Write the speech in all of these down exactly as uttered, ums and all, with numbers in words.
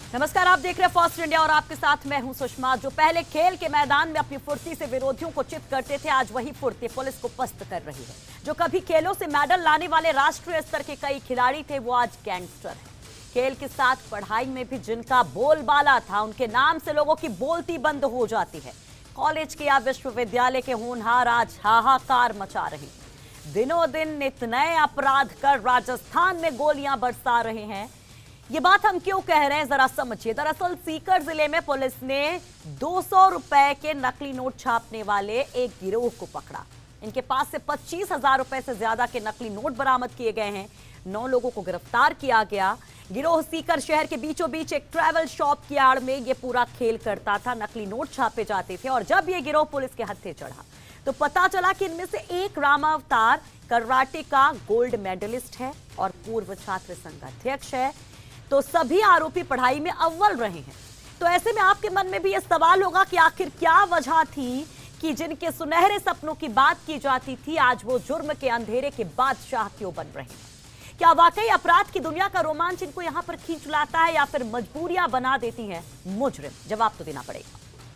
नमस्कार, आप देख रहे हैं फास्ट इंडिया और आपके साथ मैं हूं सुषमा। जो पहले खेल के मैदान में अपनी फुर्ती से विरोधियों को चित करते थे, आज वही फुर्ती पुलिस को पस्त कर रही है। जो कभी खेलों से मेडल लाने वाले राष्ट्रीय स्तर के कई खिलाड़ी थे, वो आज गैंगस्टर हैं। खेल के साथ पढ़ाई में भी जिनका बोलबाला था, उनके नाम से लोगों की बोलती बंद हो जाती है। कॉलेज के या विश्वविद्यालय के होनहार आज हाहाकार मचा रहे हैं। दिनों दिन नित नए अपराध कर राजस्थान में गोलियां बरसा रहे हैं। ये बात हम क्यों कह रहे हैं, जरा समझिए। दरअसल सीकर जिले में पुलिस ने दो सौ रुपए के नकली नोट छापने वाले एक गिरोह को पकड़ा। इनके पास से पच्चीस हजार रुपए से ज्यादा के नकली नोट बरामद किए गए हैं। नौ लोगों को गिरफ्तार किया गया। गिरोह सीकर शहर के बीचों बीच एक ट्रैवल शॉप की आड़ में ये पूरा खेल करता था। नकली नोट छापे जाते थे और जब ये गिरोह पुलिस के हत्थे चढ़ा तो पता चला कि इनमें से एक रामावतार कराटे का गोल्ड मेडलिस्ट है और पूर्व छात्र संघ अध्यक्ष है। तो सभी आरोपी पढ़ाई में अव्वल रहे हैं। तो ऐसे में आपके मन में भी यह सवाल होगा कि आखिर क्या वजह थी कि जिनके सुनहरे सपनों की बात की जाती थी, आज वो जुर्म के अंधेरे के बादशाह क्यों बन रहे हैं? क्या वाकई अपराध की दुनिया का रोमांच इनको यहां पर खींच लाता है या फिर मजबूरियां बना देती हैं मुजरिम? जवाब तो देना पड़ेगा।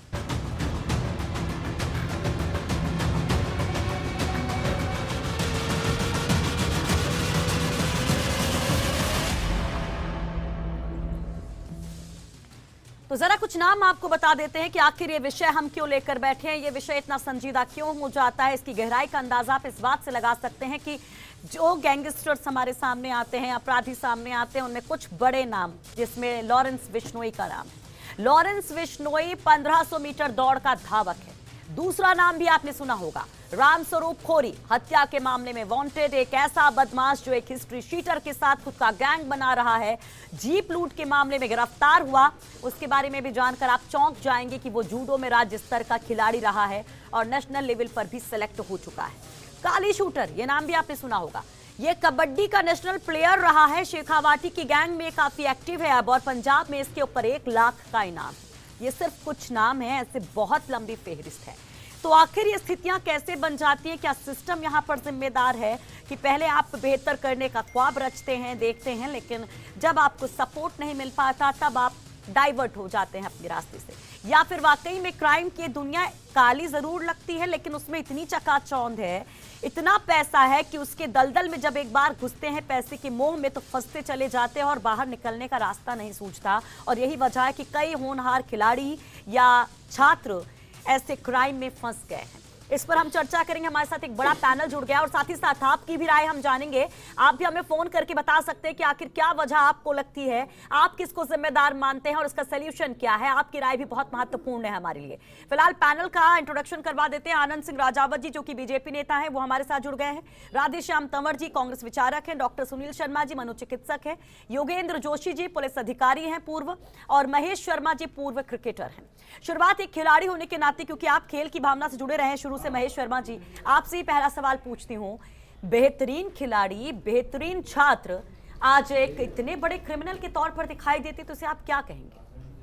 तो जरा कुछ नाम आपको बता देते हैं कि आखिर ये विषय हम क्यों लेकर बैठे हैं, ये विषय इतना संजीदा क्यों हो जाता है। इसकी गहराई का अंदाजा आप इस बात से लगा सकते हैं कि जो गैंगस्टर्स हमारे सामने आते हैं, अपराधी सामने आते हैं, उनमें कुछ बड़े नाम, जिसमें लॉरेंस बिश्नोई का नाम है। लॉरेंस बिश्नोई पंद्रह सौ मीटर दौड़ का धावक है। दूसरा नाम भी आपने सुना होगा, रामस्वरूप खोरी, हत्या के मामले में वांटेड, एक ऐसा बदमाश जो एक हिस्ट्री शीटर के साथ खुद का गैंग बना रहा है। जीप लूट के मामले में गिरफ्तार हुआ। उसके बारे में भी जानकर आप चौंक जाएंगे कि वो जूडो में राज्य स्तर का खिलाड़ी रहा है और नेशनल लेवल पर भी सिलेक्ट हो चुका है। काली शूटर, ये नाम भी आपने सुना होगा। ये कबड्डी का नेशनल प्लेयर रहा है। शेखावाटी की गैंग में काफी एक्टिव है अब और पंजाब में इसके ऊपर एक लाख का इनाम। ये सिर्फ कुछ नाम है, ऐसे बहुत लंबी फेहरिस्त है। तो आखिर ये स्थितियां कैसे बन जाती हैं? क्या सिस्टम यहां पर जिम्मेदार है कि पहले आप बेहतर करने का ख्वाब रचते हैं, देखते हैं, लेकिन जब आपको सपोर्ट नहीं मिल पाता तब आप डाइवर्ट हो जाते हैं अपने रास्ते से? या फिर वाकई में क्राइम की दुनिया काली जरूर लगती है लेकिन उसमें इतनी चकाचौंध है, इतना पैसा है कि उसके दलदल में जब एक बार घुसते हैं पैसे के मोह में तो फंसते चले जाते हैं और बाहर निकलने का रास्ता नहीं सूझता। और यही वजह है कि कई होनहार खिलाड़ी या छात्र ऐसे क्राइम में फंस गए हैं। इस पर हम चर्चा करेंगे। हमारे साथ एक बड़ा पैनल जुड़ गया और साथ ही साथ आपकी भी राय हम जानेंगे। आप भी हमें फोन करके बता सकते हैं कि आखिर क्या वजह आपको लगती है, आप किसको जिम्मेदार मानते हैं और इसका सोल्यूशन क्या है। आपकी राय भी बहुत महत्वपूर्ण है हमारे लिए। फिलहाल पैनल का इंट्रोडक्शन करवा देते हैं। आनंद सिंह राजावत जी, जो कि बीजेपी नेता है, वो हमारे साथ जुड़ गए हैं। राधेश्याम तंवर जी, कांग्रेस विचारक हैं। डॉक्टर सुनील शर्मा जी, मनोचिकित्सक है। योगेंद्र जोशी जी, पुलिस अधिकारी हैं पूर्व। और महेश शर्मा जी, पूर्व क्रिकेटर हैं। शुरुआत एक खिलाड़ी होने के नाते, क्योंकि आप खेल की भावना से जुड़े रहे हैं शुरू से, महेश शर्मा जी, आपसे ही पहला सवाल पूछती हूं। बेहतरीन खिलाड़ी, बेहतरीन छात्र आज एक इतने बड़े क्रिमिनल के तौर पर दिखाई देते, तो इसे आप क्या कहेंगे?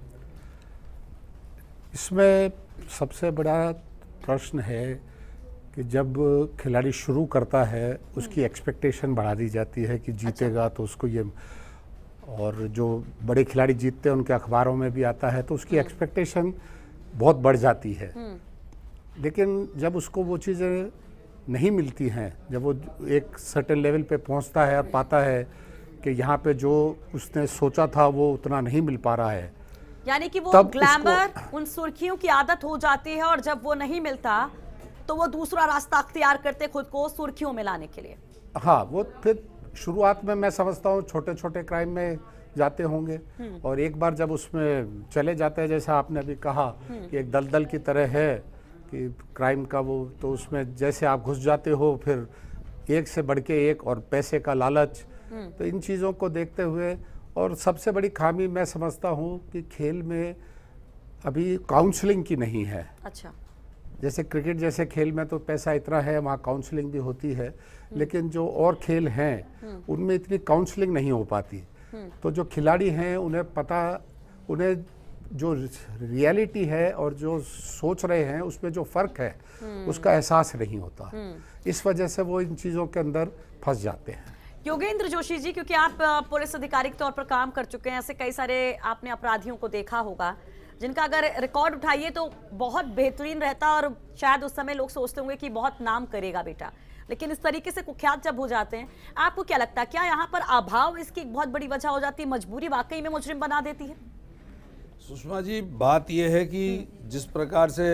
इसमें सबसे बड़ा प्रश्न है कि जब खिलाड़ी शुरू करता है उसकी एक्सपेक्टेशन बढ़ा दी जाती है कि जीतेगा। अच्छा। तो उसको ये, और जो बड़े खिलाड़ी जीतते हैं उनके अखबारों में भी आता है तो उसकी एक्सपेक्टेशन बहुत बढ़ जाती है। लेकिन जब उसको वो चीज़ें नहीं मिलती हैं, जब वो एक सर्टेन लेवल पे पहुंचता है और पाता है कि यहाँ पे जो उसने सोचा था वो उतना नहीं मिल पा रहा है, यानी कि वो ग्लैमर, उन सुर्खियों की आदत हो जाती है और जब वो नहीं मिलता तो वो दूसरा रास्ता अख्तियार करते खुद को सुर्खियों में लाने के लिए। हाँ, वो फिर शुरुआत में मैं समझता हूँ छोटे छोटे क्राइम में जाते होंगे और एक बार जब उसमें चले जाते हैं, जैसा आपने अभी कहा कि एक दलदल की तरह है कि क्राइम का वो, तो उसमें जैसे आप घुस जाते हो फिर एक से बढ़ के एक, और पैसे का लालच, तो इन चीज़ों को देखते हुए। और सबसे बड़ी खामी मैं समझता हूँ कि खेल में अभी काउंसलिंग की नहीं है। अच्छा। जैसे क्रिकेट जैसे खेल में तो पैसा इतना है, वहाँ काउंसलिंग भी होती है, लेकिन जो और खेल हैं उनमें इतनी काउंसलिंग नहीं हो पाती। तो जो खिलाड़ी हैं उन्हें पता, उन्हें जो रियलिटी है और जो सोच रहे हैं उसमें जो फ़र्क है उसका एहसास नहीं होता। इस वजह से वो इन चीज़ों के अंदर फंस जाते हैं। योगेंद्र जोशी जी, क्योंकि आप अ, पुलिस अधिकारी के तौर पर काम कर चुके हैं, ऐसे कई सारे आपने अपराधियों को देखा होगा जिनका अगर रिकॉर्ड उठाइए तो बहुत बेहतरीन रहता और शायद उस समय लोग सोचते होंगे कि बहुत नाम करेगा बेटा, लेकिन इस तरीके से कुख्यात जब हो जाते हैं, आपको क्या लगता है क्या यहाँ पर अभाव इसकी एक बहुत बड़ी वजह हो जाती है, मजबूरी वाकई में मुजरिम बना देती है? सुषमा जी, बात यह है कि जिस प्रकार से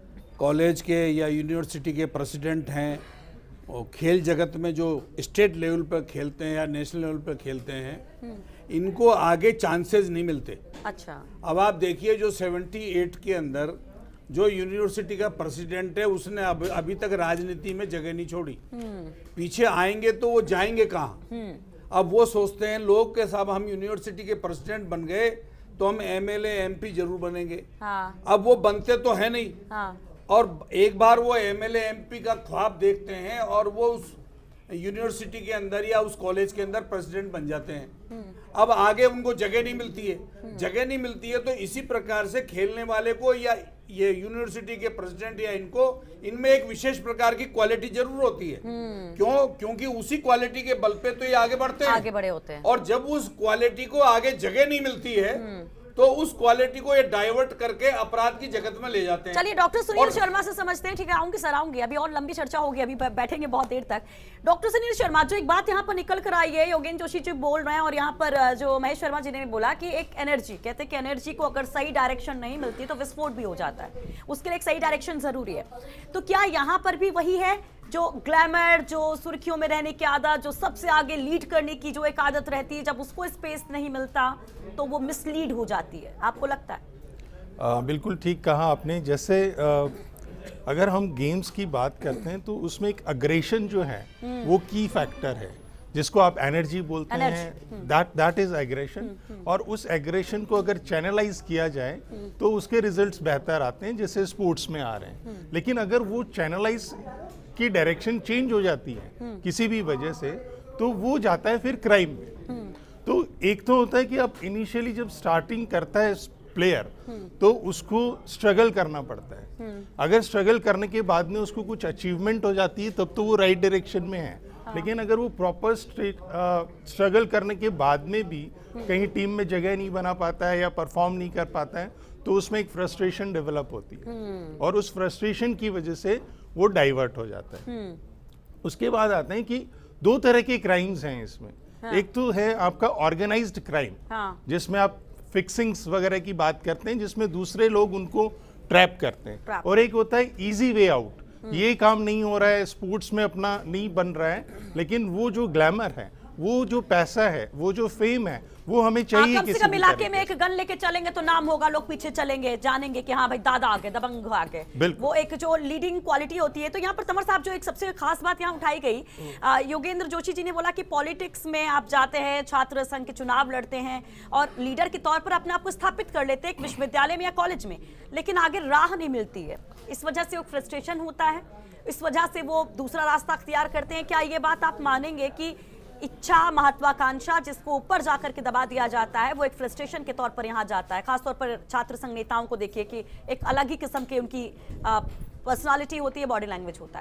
कॉलेज के या यूनिवर्सिटी के प्रेसिडेंट हैं और खेल जगत में जो स्टेट लेवल पर खेलते हैं या नेशनल लेवल पर खेलते हैं, इनको आगे चांसेस नहीं मिलते। अच्छा, अब आप देखिए जो अठहत्तर के अंदर जो यूनिवर्सिटी का प्रेसिडेंट है उसने अब अभी तक राजनीति में जगह नहीं छोड़ी। पीछे आएंगे तो वो जाएंगे कहाँ? अब वो सोचते हैं लोग के साहब हम यूनिवर्सिटी के प्रेसिडेंट बन गए तो हम एमएलए एमपी जरूर बनेंगे। हाँ, अब वो बनते तो है नहीं। हाँ, और एक बार वो एमएलए एमपी का ख्वाब देखते हैं और वो उस यूनिवर्सिटी के अंदर या उस कॉलेज के अंदर प्रेसिडेंट बन जाते हैं। अब आगे उनको जगह नहीं मिलती है। जगह नहीं मिलती है तो इसी प्रकार से खेलने वाले को या ये यूनिवर्सिटी के प्रेसिडेंट या इनको इनमें एक विशेष प्रकार की क्वालिटी जरूर होती है। क्यों? क्योंकि उसी क्वालिटी के बल पे तो ये आगे बढ़ते हैं, आगे बढ़े होते हैं। और जब उस क्वालिटी को आगे जगह नहीं मिलती है तो उस क्वालिटी को ये डाइवर्ट करके अपराध की जगत में ले जाते हैं। चलिए डॉक्टर सुनील शर्मा से समझते हैं। ठीक है, आऊंगी सर, आऊंगी, अभी और लंबी चर्चा होगी, अभी बैठेंगे बहुत देर तक। डॉक्टर सुनील शर्मा, जो एक बात यहाँ पर निकल कर आई है, योगेंद्र जोशी जी बोल रहे हैं और यहाँ पर जो महेश शर्मा जी ने बोला कि एक एनर्जी, कहते हैं कि एनर्जी को अगर सही डायरेक्शन नहीं मिलती तो विस्फोट भी हो जाता है, उसके लिए एक सही डायरेक्शन जरूरी है। तो क्या यहाँ पर भी वही है, जो ग्लैमर, जो सुर्खियों में रहने की आदत, जो सबसे आगे लीड करने की जो एक आदत रहती है, जब उसको स्पेस नहीं मिलता तो वो मिसलीड हो जाती है, आपको लगता है? आ, बिल्कुल ठीक कहा आपने। जैसे आ, अगर हम गेम्स की बात करते हैं तो उसमें एक अग्रेशन जो है वो की फैक्टर है, जिसको आप एनर्जी बोलते हैं, दैट दैट इज एग्रेशन। और उस एग्रेशन को अगर चैनलाइज किया जाए तो उसके रिजल्ट्स बेहतर आते हैं, जैसे स्पोर्ट्स में आ रहे हैं। लेकिन अगर वो चैनलाइज की डायरेक्शन चेंज हो जाती है किसी भी वजह से तो वो जाता है फिर क्राइम में। तो एक तो होता है कि अब इनिशियली जब स्टार्टिंग करता है प्लेयर तो उसको स्ट्रगल करना पड़ता है। अगर स्ट्रगल करने के बाद में उसको कुछ अचीवमेंट हो जाती है तब तो वो राइट डायरेक्शन में है। लेकिन अगर वो प्रॉपर स्ट्रगल करने के बाद में भी कहीं टीम में जगह नहीं बना पाता है या परफॉर्म नहीं कर पाता है तो उसमें एक फ्रस्ट्रेशन डेवलप होती है और उस फ्रस्ट्रेशन की वजह से वो डाइवर्ट हो जाता है। उसके बाद आते हैं कि दो तरह के क्राइम्स हैं इसमें। हाँ। एक तो है आपका ऑर्गेनाइज्ड क्राइम, हाँ। जिसमें आप फिक्सिंग्स वगैरह की बात करते हैं, जिसमें दूसरे लोग उनको ट्रैप करते हैं। और एक होता है इजी वे आउट, ये काम नहीं हो रहा है, स्पोर्ट्स में अपना नहीं बन रहा है, लेकिन वो जो ग्लैमर है, वो जो पैसा है, वो जो फेम है, वो हमें चाहिए। कम से कम इलाके में एक गन लेके चलेंगे तो नाम होगा, लोग पीछे चलेंगे, जानेंगे कि हाँ भाई दादा आ गए, दबंग आ गए। वो एक जो लीडिंग क्वालिटी होती है। तो यहाँ पर तंवर साहब जो एक सबसे खास बात यहाँ उठाई गई, योगेंद्र जोशी जी ने बोला कि पॉलिटिक्स में आप जाते हैं, छात्र संघ के चुनाव लड़ते हैं और लीडर के तौर पर अपने आप को स्थापित कर लेते हैं एक विश्वविद्यालय में या कॉलेज में, लेकिन आगे राह नहीं मिलती है। इस वजह से वो फ्रस्ट्रेशन होता है, इस वजह से वो दूसरा रास्ता अख्तियार करते हैं। क्या ये बात आप मानेंगे कि इच्छा, महत्वाकांक्षा जिसको ऊपर जाकर के दबा दिया जाता है वो एक फ्रस्ट्रेशन के तौर पर यहाँ जाता है? खासतौर पर छात्र संघ नेताओं को देखिए कि एक अलग ही किस्म की उनकी पर्सनालिटी होती है, बॉडी लैंग्वेज होता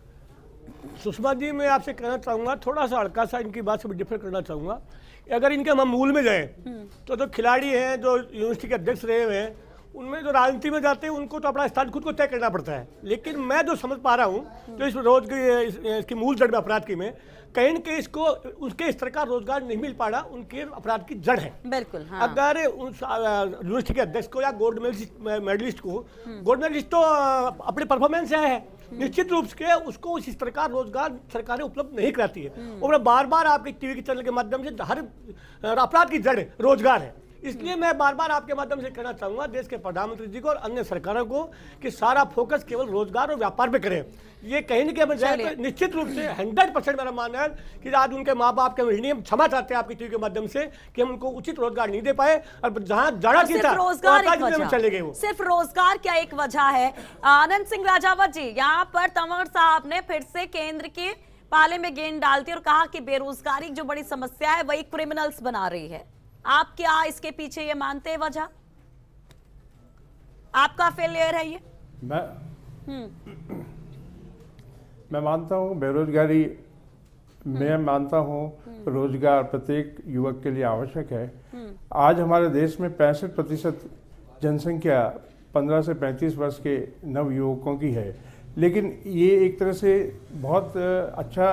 है। सुषमा जी, मैं आपसे कहना चाहूँगा, थोड़ा सा हल्का सा इनकी बात से डिफर करना चाहूँगा। अगर इनके हम मूल में जाए तो जो खिलाड़ी हैं, जो यूनिवर्सिटी के अध्यक्ष रहे हुए हैं, उनमें जो राजनीति में जाते हैं उनको तो अपना स्थान खुद को तय करना पड़ता है। लेकिन मैं जो समझ पा रहा हूँ तो इस रोज की इसकी मूल जड़ में अपराध की में कहीं न कहीं इसको उसके स्तर का रोजगार नहीं मिल पा रहा, उनके अपराध की जड़ है। बिल्कुल, हाँ। अगर उस यूनिवर्सिटी के अध्यक्ष को या गोल्ड मेडलिस्ट को, गोल्ड मेडलिस्ट तो अपने परफॉर्मेंस से है, निश्चित रूप से उसको उस स्तर का रोजगार सरकारें उपलब्ध नहीं कराती है। और बार बार आपके टीवी के चैनल के माध्यम से हर अपराध की जड़ रोजगार है। इसलिए मैं बार बार आपके माध्यम से कहना चाहूंगा देश के प्रधानमंत्री जी को और अन्य सरकारों को कि सारा फोकस केवल रोजगार और व्यापार पे करें। ये कहीं न कहीं जाए तो निश्चित रूप से हंड्रेड परसेंट मेरा मानना है कि आज उनके माँ बाप के ऋणी हम क्षमा चाहते हैं आपकी टीवी के माध्यम से कि हम उनको उचित रोजगार नहीं दे पाए और जहाँ जाना चाहिए चले गए। सिर्फ रोजगार क्या एक वजह है? आनंद सिंह राजावत जी, यहाँ पर तंवर साहब ने फिर से केंद्र के पाले में गेंद डालती और कहा कि बेरोजगारी जो बड़ी समस्या है वही क्रिमिनल्स बना रही है। आप क्या इसके पीछे ये मानते हैं वजह आपका फेलियर है ये? मैं मैं मानता हूँ बेरोजगारी मैं मानता हूँ रोजगार प्रत्येक युवक के लिए आवश्यक है। आज हमारे देश में पैंसठ प्रतिशत जनसंख्या पंद्रह से पैंतीस वर्ष के नव युवकों की है, लेकिन ये एक तरह से बहुत अच्छा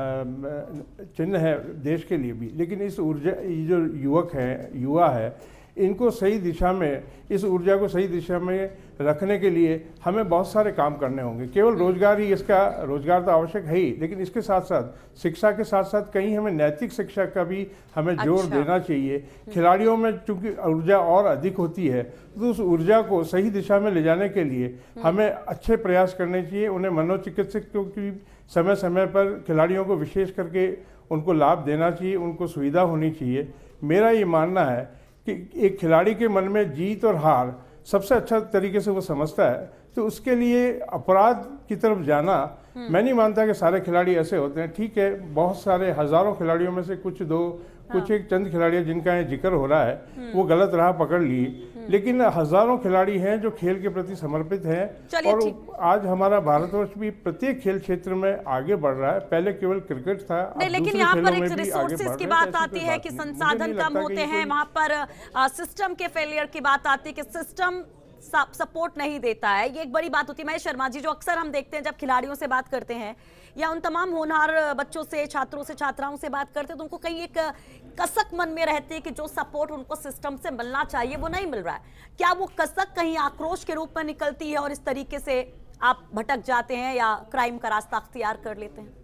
चिन्ह है देश के लिए भी। लेकिन इस ऊर्जा, ये जो युवक है, युवा है, इनको सही दिशा में, इस ऊर्जा को सही दिशा में रखने के लिए हमें बहुत सारे काम करने होंगे। केवल रोजगार ही, इसका रोजगार तो आवश्यक है ही, लेकिन इसके साथ साथ शिक्षा के साथ साथ कहीं हमें नैतिक शिक्षा का भी हमें जोर अच्छा। देना चाहिए। खिलाड़ियों में चूंकि ऊर्जा और अधिक होती है, तो उस ऊर्जा को सही दिशा में ले जाने के लिए हमें अच्छे प्रयास करने चाहिए। उन्हें मनोचिकित्सकों की समय समय पर खिलाड़ियों को विशेष करके उनको लाभ देना चाहिए, उनको सुविधा होनी चाहिए। मेरा ये मानना है कि एक खिलाड़ी के मन में जीत और हार सबसे अच्छा तरीके से वो समझता है, तो उसके लिए अपराध की तरफ जाना, मैं नहीं मानता कि सारे खिलाड़ी ऐसे होते हैं। ठीक है, बहुत सारे हजारों खिलाड़ियों में से कुछ दो हाँ। कुछ एक चंद खिलाड़ी जिनका ये जिक्र हो रहा है वो गलत राह पकड़ लिए, लेकिन हजारों खिलाड़ी हैं जो खेल के प्रति समर्पित हैं। और आज हमारा भारतवर्ष भी प्रत्येक खेल क्षेत्र में आगे बढ़ रहा है। पहले केवल क्रिकेट था, नहीं, लेकिन यहाँ पर एक रिसोर्सेज की बात आती है कि संसाधन कम होते हैं, वहां पर सिस्टम के फेलियर की बात आती है कि सिस्टम सपोर्ट नहीं देता है। ये एक बड़ी बात होती है। महेश शर्मा जी, जो अक्सर हम देखते हैं जब खिलाड़ियों से बात करते हैं या उन तमाम होनहार बच्चों से, छात्रों से, छात्राओं से बात करते हैं, तो उनको कहीं एक कसक मन में रहती है कि जो सपोर्ट उनको सिस्टम से मिलना चाहिए वो नहीं मिल रहा है। क्या वो कसक कहीं आक्रोश के रूप में निकलती है और इस तरीके से आप भटक जाते हैं या क्राइम का रास्ता अख्तियार कर लेते हैं?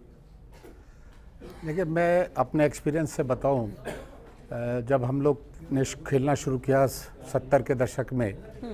देखिए, मैं अपने एक्सपीरियंस से बताऊं, जब हम लोग ने खेलना शुरू किया सत्तर के दशक में,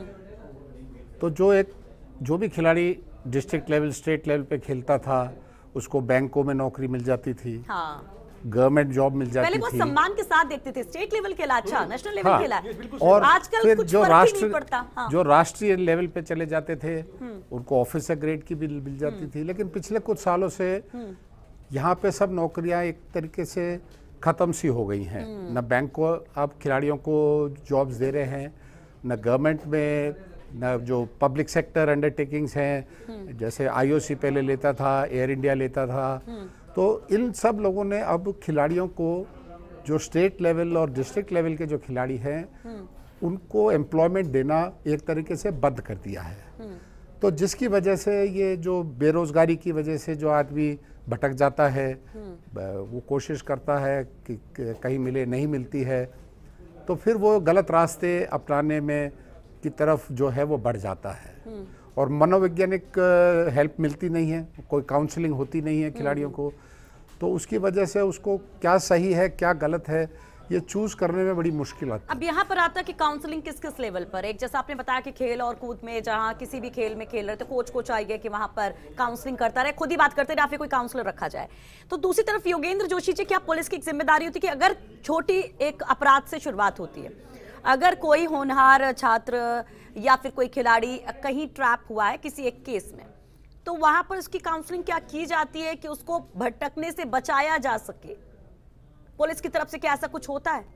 तो जो एक जो भी खिलाड़ी डिस्ट्रिक्ट लेवल, स्टेट लेवल पे खेलता था, उसको बैंकों में नौकरी मिल जाती थी, हाँ। गवर्नमेंट जॉब मिल जाती पहले थी। पहले वो सम्मान के साथ देखते थे, स्टेट लेवल खेला अच्छा, नेशनल लेवल हाँ। खेला, और आजकल फिर कुछ जो फर्क ही नहीं पड़ता। राष्ट्र हाँ। जो राष्ट्रीय लेवल पे चले जाते थे, उनको ऑफिसर ग्रेड की भी मिल जाती थी। लेकिन पिछले कुछ सालों से यहाँ पे सब नौकरियाँ एक तरीके से खत्म सी हो गई हैं। न बैंक को अब खिलाड़ियों को जॉब्स दे रहे हैं, न गवर्नमेंट में, न जो पब्लिक सेक्टर अंडरटेकिंग्स हैं, जैसे आईओसी पहले लेता था, एयर इंडिया लेता था। तो इन सब लोगों ने अब खिलाड़ियों को, जो स्टेट लेवल और डिस्ट्रिक्ट लेवल के जो खिलाड़ी हैं, उनको एम्प्लॉयमेंट देना एक तरीके से बंद कर दिया है। तो जिसकी वजह से ये जो बेरोजगारी की वजह से जो आदमी भटक जाता है, वो कोशिश करता है कि कहीं मिले, नहीं मिलती है, तो फिर वो गलत रास्ते अपनाने में की तरफ जो है वो बढ़ जाता है। और मनोवैज्ञानिक हेल्प मिलती नहीं है, कोई काउंसलिंग होती नहीं है खिलाड़ियों को, तो उसकी वजह से उसको क्या सही है क्या गलत है ये चूज करने में बड़ी मुश्किल आती है। अब यहाँ पर आता है कि काउंसलिंग किस किस लेवल पर, एक जैसा आपने बताया कि खेल और कूद में, जहाँ किसी भी खेल में खेल रहे थे, कोच कोच आएंगे कि वहां पर काउंसलिंग करता रहे, खुद ही बात करते रहे या फिर कोई काउंसलर रखा जाए। तो दूसरी तरफ योगेंद्र जोशी जी, क्या पुलिस की एक जिम्मेदारी होती है कि अगर छोटी एक अपराध से शुरुआत होती है, अगर कोई होनहार छात्र या फिर कोई खिलाड़ी कहीं ट्रैप हुआ है किसी एक केस में, तो वहां पर उसकी काउंसलिंग क्या की जाती है कि उसको भटकने से बचाया जा सके? पुलिस की तरफ से क्या ऐसा कुछ होता है?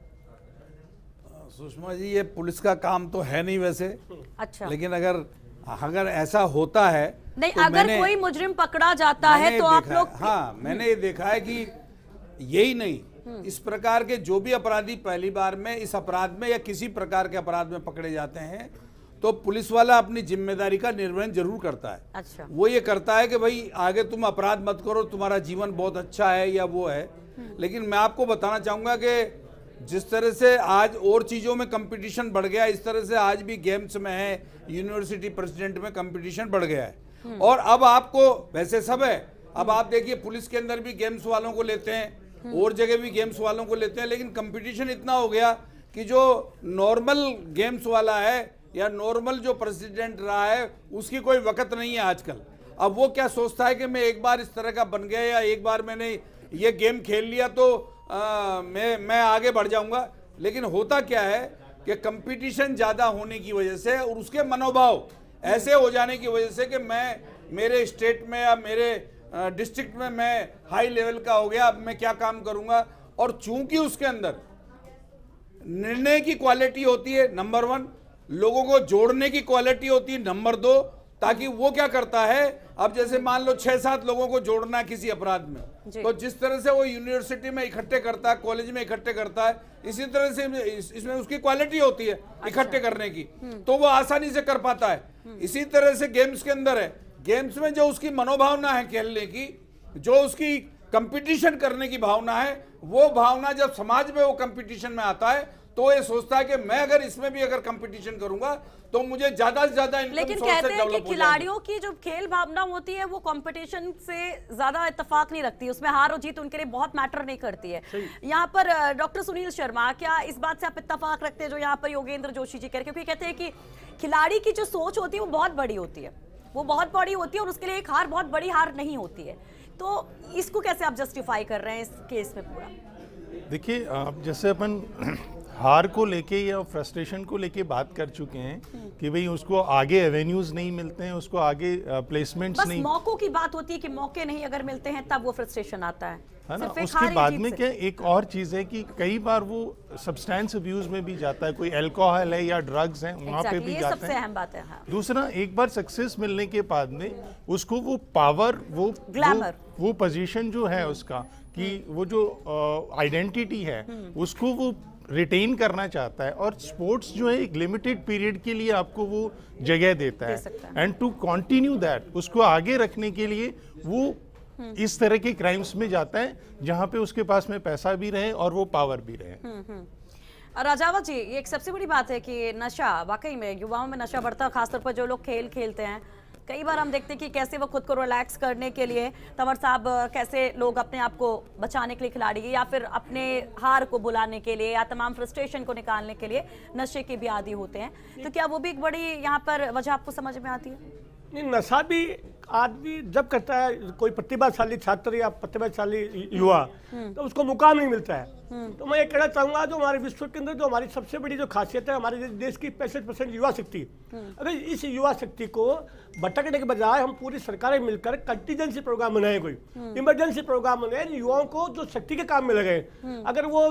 सुषमा जी, ये पुलिस का काम तो है नहीं वैसे। अच्छा। लेकिन अगर अगर ऐसा होता है नहीं, तो अगर कोई मुजरिम पकड़ा जाता है तो आप लोग, हाँ, मैंने ये देखा है कि यही नहीं, इस प्रकार के जो भी अपराधी पहली बार में इस अपराध में या किसी प्रकार के अपराध में पकड़े जाते हैं, तो पुलिस वाला अपनी जिम्मेदारी का निर्वहन जरूर करता है। अच्छा। वो ये करता है कि भाई आगे तुम अपराध मत करो, तुम्हारा जीवन बहुत अच्छा है या वो है। लेकिन मैं आपको बताना चाहूंगा कि जिस तरह से आज और चीज़ों में कंपटीशन बढ़ गया, इस तरह से आज भी गेम्स में है, यूनिवर्सिटी प्रेसिडेंट में कंपटीशन बढ़ गया है। और अब आपको वैसे सब है, अब आप देखिए पुलिस के अंदर भी गेम्स वालों को लेते हैं और जगह भी गेम्स वालों को लेते हैं, लेकिन कंपटीशन इतना हो गया कि जो नॉर्मल गेम्स वाला है या नॉर्मल जो प्रेसिडेंट रहा है उसकी कोई वक़्त नहीं है आजकल। अब वो क्या सोचता है कि मैं एक बार इस तरह का बन गया या एक बार मैंने ये गेम खेल लिया तो आ, मैं मैं आगे बढ़ जाऊंगा। लेकिन होता क्या है कि कंपटीशन ज़्यादा होने की वजह से और उसके मनोभाव ऐसे हो जाने की वजह से कि मैं मेरे स्टेट में या मेरे डिस्ट्रिक्ट में मैं हाई लेवल का हो गया, अब मैं क्या काम करूंगा। और चूंकि उसके अंदर निर्णय की क्वालिटी होती है नंबर वन, लोगों को जोड़ने की क्वालिटी होती है नंबर दो, ताकि वो क्या करता है, अब जैसे मान लो छह सात लोगों को जोड़ना है किसी अपराध में, तो जिस तरह से वो यूनिवर्सिटी में इकट्ठे करता है, कॉलेज में इकट्ठे करता है, इसी तरह से इस, इसमें उसकी क्वालिटी होती है इकट्ठे करने की, तो वो आसानी से कर पाता है। इसी तरह से गेम्स के अंदर है, गेम्स में जो उसकी मनोभावना है खेलने की, जो उसकी कंपटीशन करने की भावना है, वो भावना जब समाज में वो कंपटीशन में आता है तो ये सोचता है कि मैं अगर इसमें भी अगर कंपटीशन करूंगा तो मुझे ज्यादा से ज्यादा इनकम लेकिन सोर्स कहते हैं कि डेवलप हो खिलाड़ियों की जो खेल भावना होती है वो कंपटीशन से ज्यादा इत्तेफाक नहीं रखती, उसमें हार और जीत उनके लिए बहुत मैटर नहीं करती है। यहाँ पर डॉक्टर सुनील शर्मा, क्या इस बात से आप इत्तेफाक रखते हैं जो यहाँ पर योगेंद्र जोशी जी कह रहे हैं, क्योंकि कहते हैं कि खिलाड़ी की जो सोच होती है वो बहुत बड़ी होती है, वो बहुत बड़ी होती है और उसके लिए एक हार बहुत बड़ी हार नहीं होती है, तो इसको कैसे आप जस्टिफाई कर रहे हैं इस केस में पूरा? देखिए, आप जैसे अपन हार को लेके या फ्रस्ट्रेशन को लेके बात कर चुके हैं कि भाई उसको आगे एवेन्यूज नहीं मिलते हैं, उसको आगे प्लेसमेंट्स बस नहीं, मौकों की बात होती है कि मौके नहीं अगर मिलते हैं तब वो फ्रस्ट्रेशन आता है, है ना। सिर्फ एक उसके हार बाद जीत में से। क्या एक और चीज़ है कि कई बार वो सब्सटेंस अब्यूज में भी जाता है, कोई अल्कोहल है या ड्रग्स हैं, वहाँ पे Exactly, भी ये जाते सबसे हैं। अहम बात है। हाँ। दूसरा, एक बार सक्सेस मिलने के बाद में उसको वो पावर, वो Glamour। वो, वो पोजीशन जो है उसका, कि वो जो आइडेंटिटी है उसको वो रिटेन करना चाहता है, और स्पोर्ट्स जो है एक लिमिटेड पीरियड के लिए आपको वो जगह देता दे है, सकता एंड टू कंटिन्यू दैट, उसको आगे रखने के लिए वो इस तरह के क्राइम्स में जाता है जहां पे उसके पास में पैसा भी रहे और वो पावर भी रहे। राजावत जी, ये एक सबसे बड़ी बात है कि नशा, वाकई में युवाओं में नशा बढ़ता है, खासतौर पर जो लोग खेल खेलते हैं। कई बार हम देखते हैं कि कैसे वो खुद को रिलैक्स करने के लिए, तंवर साहब, कैसे लोग अपने आप को बचाने के लिए खिलाड़ी या फिर अपने हार को बुलाने के लिए या तमाम फ्रस्ट्रेशन को निकालने के लिए नशे के भी आदी होते हैं, तो क्या वो भी एक बड़ी यहाँ पर वजह आपको समझ में आती है? नहीं, नशा भी आदमी जब करता है, कोई प्रतिभाशाली छात्र या प्रतिभाशाली युवा, तो उसको मुकाम नहीं मिलता है। तो मैं ये कहना चाहूंगा, जो हमारे विश्व के अंदर जो हमारी सबसे बड़ी जो खासियत है, हमारे देश की पैंसठ परसेंट युवा शक्ति, अगर इस युवा शक्ति को भटकने के बजाय हम पूरी सरकारें मिलकर कंटीजेंसी प्रोग्राम बनाए, कोई इमरजेंसी प्रोग्राम बनाए, युवाओं को जो शक्ति के काम में लगे। अगर वो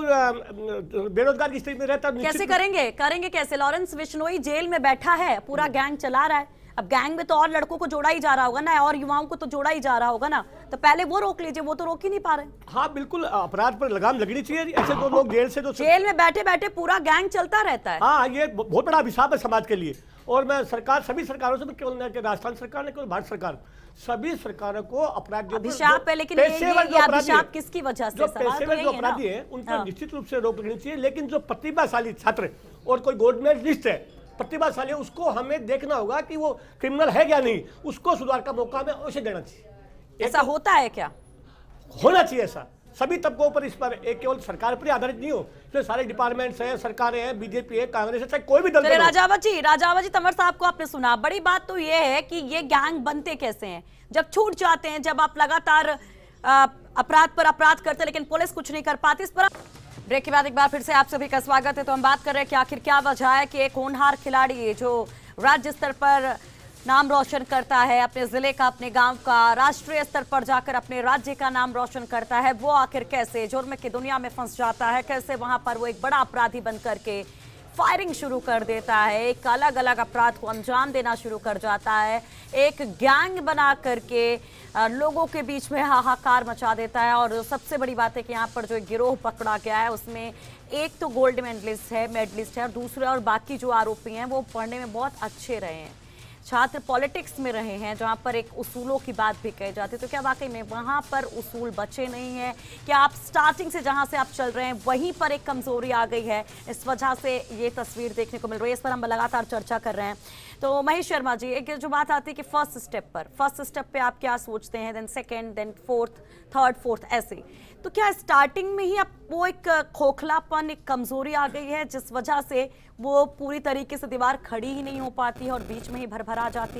बेरोजगार की स्थिति में रहता, कैसे करेंगे करेंगे कैसे? लॉरेंस बिश्नोई जेल में बैठा है, पूरा गैंग चला रहा है, अब गैंग में तो और लड़कों को जोड़ा ही जा रहा होगा ना, और युवाओं को तो जोड़ा ही जा रहा होगा ना, तो पहले वो रोक लीजिए, वो तो रोक ही नहीं पा रहे। हाँ बिल्कुल, अपराध पर लगाम लगनी चाहिए। ऐसे दो लोग जेल से जो जेल में बैठे बैठे पूरा गैंग चलता रहता है। हाँ, ये बहुत बड़ा अभिशाप है समाज के लिए। और मैं सरकार, सभी सरकारों से, मैं केवल न कि राजस्थान सरकार ने, केवल भारत सरकार, सभी सरकारों को अपराधियों पर, अभिशाप है, लेकिन ये- ये- ये अभिशाप किसकी वजह से? जो सवाल तो पेशेवर यही जो है ना। अपराधी हैं उन पर हाँ। निश्चित रूप से रोक लगनी चाहिए। लेकिन जो प्रतिभाशाली छात्र और कोई गोल्ड मेडलिस्ट है, प्रतिभाशाली है, उसको हमें देखना होगा कि वो क्रिमिनल है क्या नहीं, उसको सुधार का मौका हमें उसे देना चाहिए। ऐसा होता है क्या? होना चाहिए ऐसा सभी तबकों पर। इस पर एक केवल सरकार पर आधारित नहीं हो, इसमें सारे डिपार्टमेंट्स हैं, सरकारें हैं, बीजेपी है, कांग्रेस है, चाहे कोई भी दल चलिए हो। राजावत जी, राजावत जी, तंवर साहब को आपने सुना। बड़ी बात तो ये है कि ये गैंग बनते कैसे हैं, जब छूट जाते हैं, जब आप लगातार अ, अपराध पर अपराध करते हैं लेकिन पुलिस कुछ नहीं कर पाती। इस पर ब्रेक के बाद एक बार फिर से आप सभी का स्वागत है। तो हम बात कर रहे हैं कि आखिर क्या वजह है कि एक होनहार खिलाड़ी जो राज्य स्तर पर नाम रोशन करता है, अपने जिले का, अपने गांव का, राष्ट्रीय स्तर पर जाकर अपने राज्य का नाम रोशन करता है, वो आखिर कैसे जुर्म की दुनिया में फंस जाता है, कैसे वहां पर वो एक बड़ा अपराधी बन करके फायरिंग शुरू कर देता है, एक अलग अलग अपराध को अंजाम देना शुरू कर जाता है, एक गैंग बना करके लोगों के बीच में हाहाकार मचा देता है। और सबसे बड़ी बात है कि यहाँ पर जो गिरोह पकड़ा गया है उसमें एक तो गोल्ड मेडलिस्ट है मेडलिस्ट है और दूसरे और बाकी जो आरोपी हैं वो पढ़ने में बहुत अच्छे रहे हैं, छात्र पॉलिटिक्स में रहे हैं, जहां पर एक उसूलों की बात भी कही जाती है। तो क्या वाकई में वहां पर उसूल बचे नहीं हैं? क्या आप स्टार्टिंग से जहां से आप चल रहे हैं वहीं पर एक कमजोरी आ गई है, इस वजह से ये तस्वीर देखने को मिल रही है? इस पर हम लगातार चर्चा कर रहे हैं। तो महेश शर्मा जी, एक जो बात आती है कि फर्स्ट स्टेप पर फर्स्ट स्टेप पे आप क्या सोचते हैं, then second, then fourth, third, fourth, ऐसे, तो क्या स्टार्टिंग में ही आप वो एक खोखलापन, एक कमजोरी आ गई है जिस वजह से वो पूरी तरीके से दीवार खड़ी ही नहीं हो पाती है और बीच में ही भरभरा जाती?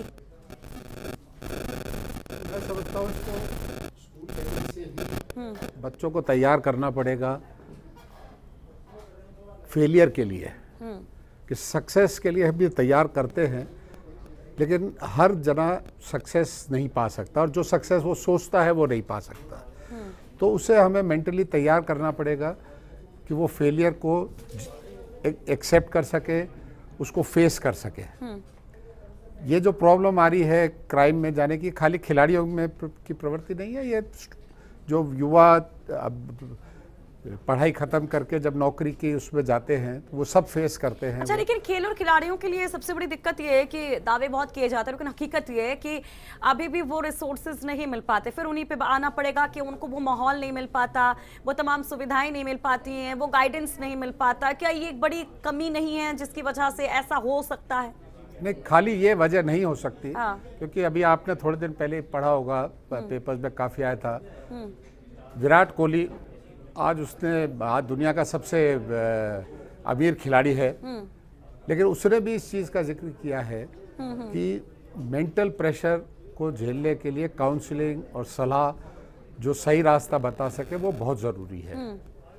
मैं समझता हूँ इसको स्कूल लेवल से ही बच्चों को तैयार करना पड़ेगा फेलियर के लिए, कि सक्सेस के लिए हम भी तैयार करते हैं लेकिन हर जना सक्सेस नहीं पा सकता, और जो सक्सेस वो सोचता है वो नहीं पा सकता। तो उसे हमें मेंटली तैयार करना पड़ेगा कि वो फेलियर को एक्सेप्ट कर सके, उसको फेस कर सके। ये जो प्रॉब्लम आ रही है क्राइम में जाने की, खाली खिलाड़ियों में प्र, की प्रवृत्ति नहीं है, ये जो युवा अब पढ़ाई खत्म करके जब नौकरी की उसमें जाते हैं तो वो सब फेस करते हैं। अच्छा, लेकिन खेल और खिलाड़ियों के लिए सबसे बड़ी दिक्कत ये है कि दावे बहुत किए जाते हैं, लेकिन हकीकत ये है कि अभी भी वो रिसोर्सेज नहीं मिल पाते। फिर उन्हीं पे आना पड़ेगा कि उनको वो माहौल नहीं मिल पाता, वो तमाम सुविधाएं नहीं मिल पाती हैं, वो गाइडेंस नहीं मिल पाता। क्या ये एक बड़ी कमी नहीं है जिसकी वजह से ऐसा हो सकता है? नहीं, खाली ये वजह नहीं हो सकती। हाँ। क्योंकि अभी आपने थोड़े दिन पहले पढ़ा होगा, पेपर्स में काफ़ी आया था, विराट कोहली आज उसने आज दुनिया का सबसे अमीर खिलाड़ी है, लेकिन उसने भी इस चीज़ का जिक्र किया है कि मेंटल प्रेशर को झेलने के लिए काउंसलिंग और सलाह जो सही रास्ता बता सके वो बहुत ज़रूरी है।